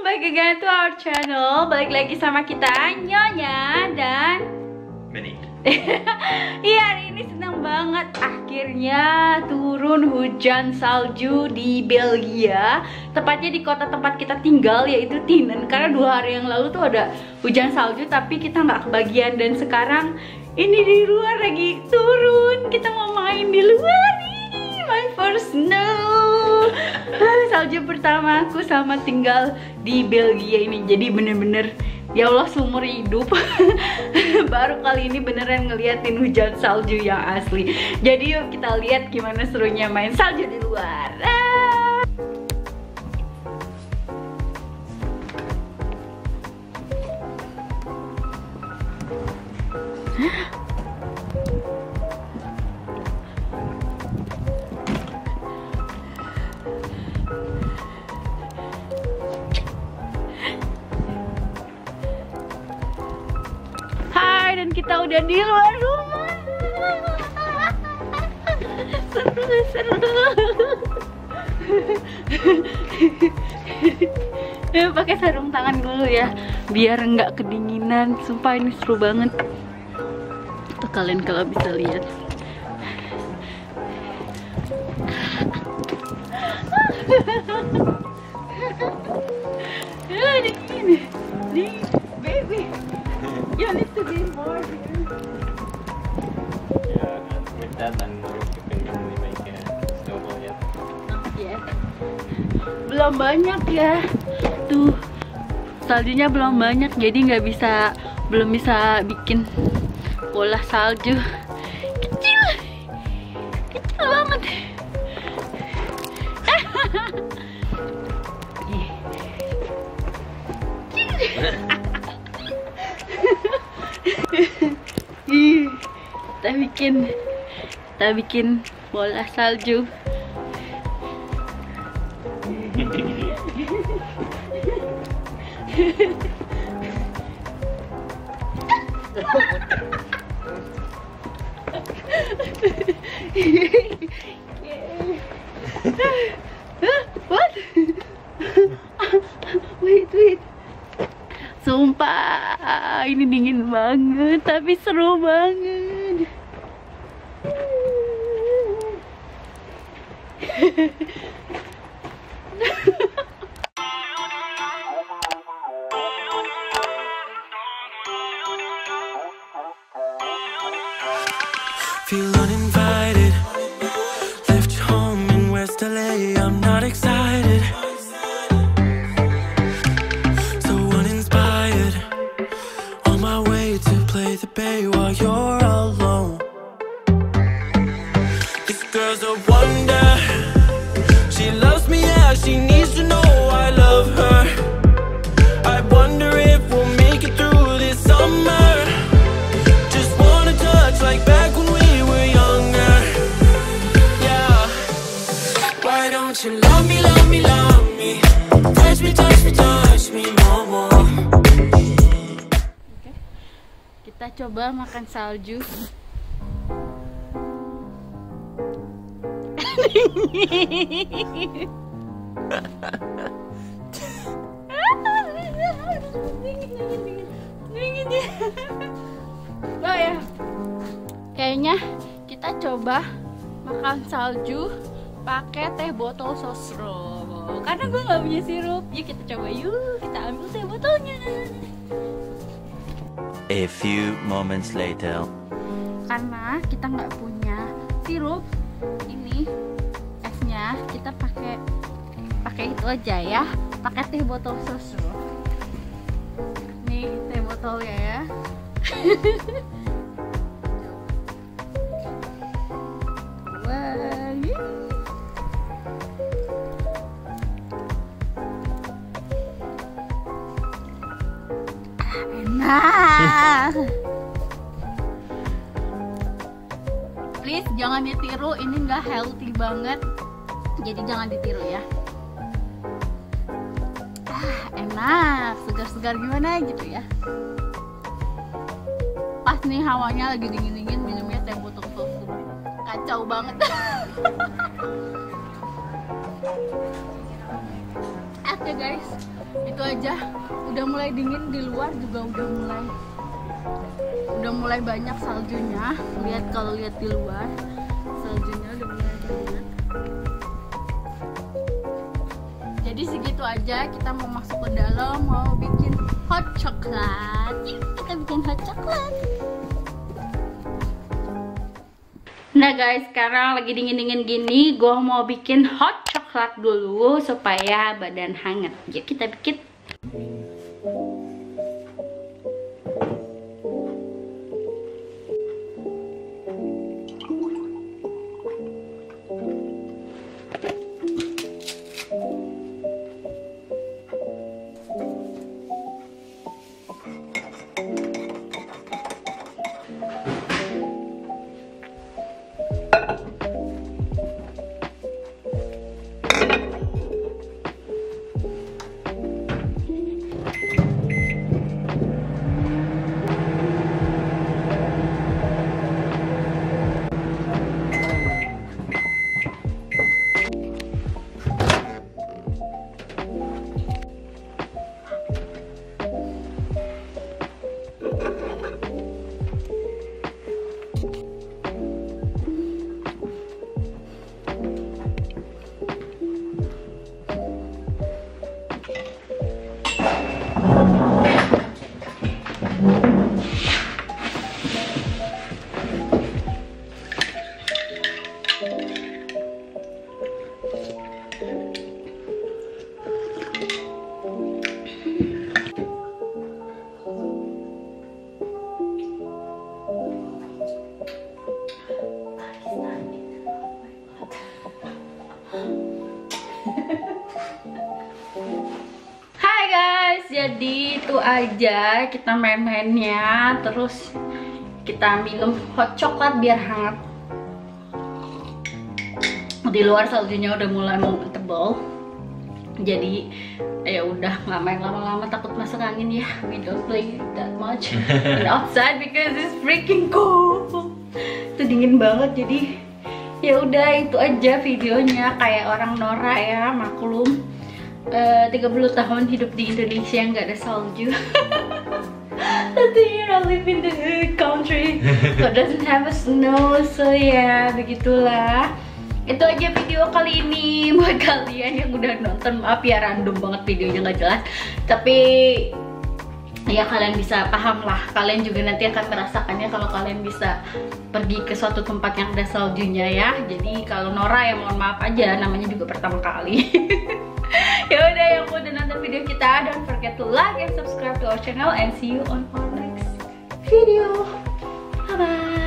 back again to our channel. Balik lagi sama kita, Nyonya dan Benny. Iya, hari ini senang banget. Akhirnya turun hujan salju di Belgia, tepatnya di kota tempat kita tinggal, yaitu Tienen. Karena 2 hari yang lalu tuh ada hujan salju, tapi kita nggak kebagian. Dan sekarang ini di luar lagi turun. Kita mau main di luar. Ini my first snow. Salju pertama aku sama tinggal di Belgia ini. Jadi bener-bener, ya Allah, seumur hidup baru kali ini beneran ngeliatin hujan salju yang asli. Jadi yuk kita lihat gimana serunya main salju di luar. Dan kita udah di luar rumah. Seru. Pakai sarung tangan dulu ya, biar nggak kedinginan. Sumpah ini seru banget. Tuh kalian kalau bisa lihat. Dingin, baby. You need to be more here. Yeah, with that and more you can really make a snowball yet. Yes. Belum banyak ya. Tuh, saljunya belum banyak, jadi belum bisa bikin bola salju. Kecil banget. Kita bikin bola salju. What? Wait. Sumpah, ini dingin banget, tapi seru banget. Feel uninvited. Left home in West LA. I'm not excited. So uninspired. On my way to play the bay while you're alone. This girl's a wonder. She loves me, yeah. She needs to know I love her. I wonder if we'll make it through this summer. Just wanna touch like back when we were younger. Yeah. Why don't you love me, love me, love me? Touch me, touch me, touch me more. Oke. Kita coba makan salju. Dingin ya. Oh ya, kayaknya kita coba makan salju pakai teh botol sosro. Karena gue nggak punya sirup. Yuk kita coba yuk. Kita ambil teh botolnya. A few moments later. Karena kita nggak punya sirup, ini esnya kita pakai itu aja ya. Pakai teh botol sosro. Nih teh botolnya ya. Wah, enak. Please jangan ditiru, ini nggak healthy banget, jadi jangan ditiru ya. Enak, segar-segar gimana gitu ya. Pas nih hawanya lagi dingin-dingin, minumnya teh botol susu. Kacau banget. Oke guys, Itu aja, udah mulai dingin, di luar juga udah mulai banyak saljunya. Kalau lihat di luar saljunya udah mulai banyak. Jadi segitu aja, kita mau masuk ke dalam, mau bikin hot coklat. Yuk, kita bikin hot coklat. Nah guys, sekarang lagi dingin-dingin gini, gue mau bikin hot coklat dulu supaya badan hangat. Yuk kita bikin. Hai guys, jadi itu aja kita main-mainnya, terus kita minum hot coklat biar hangat. Di luar saljunya udah mulai mau tebal, jadi ya udah nggak main lama-lama, takut masuk angin ya. We don't play that much in outside because it's freaking cold. Itu dingin banget, jadi ya udah itu aja videonya. Kayak orang Nora ya, maklum 30 tahun hidup di Indonesia nggak ada salju. Tapi I live in the country so doesn't have a snow, so ya begitulah. Itu aja video kali ini. Buat kalian yang udah nonton, maaf ya random banget videonya, nggak jelas, tapi ya kalian bisa paham lah. Kalian juga nanti akan merasakannya kalau kalian bisa pergi ke suatu tempat yang ada saljunya ya. Jadi kalau Nora ya mohon maaf aja, namanya juga pertama kali. Ya udah, yang udah nonton video kita, don't forget to like and subscribe to our channel and see you on our next video. Bye bye.